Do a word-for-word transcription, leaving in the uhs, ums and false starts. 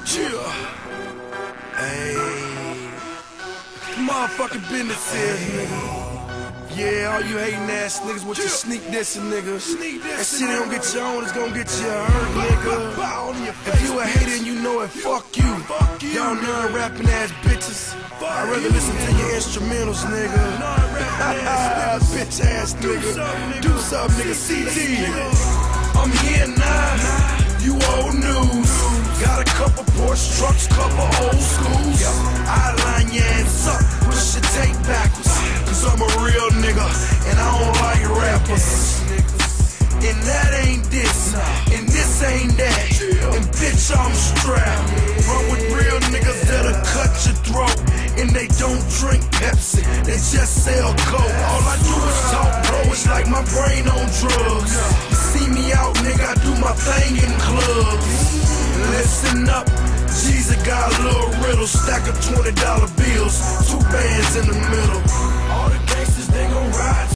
Yeah. Hey. Motherfucking business is, nigga. Yeah, all you hating ass niggas with your sneak dissing, nigga. That shit ain't gonna get you on, it's gonna get you hurt, nigga. If you a hater and you know it, fuck you. Y'all non-rapping ass bitches. I'd rather listen to your instrumentals, nigga. Bitch ass nigga. Do something, nigga. C T. I'm here now. You old news. Got a couple Porsche trucks, couple old schools. I line your ass up, push your tape backwards. Cause I'm a real nigga, and I don't like rappers. And that ain't this, and this ain't that. And bitch, I'm strapped. Run with real niggas that'll cut your throat. And they don't drink Pepsi, they just sell Coke. All I do is talk, bro, it's like my brain on drugs. You see me out, nigga, I do my thing in clubs. Listen up, Jesus got a little riddle, stack of twenty dollar bills, two bands in the middle.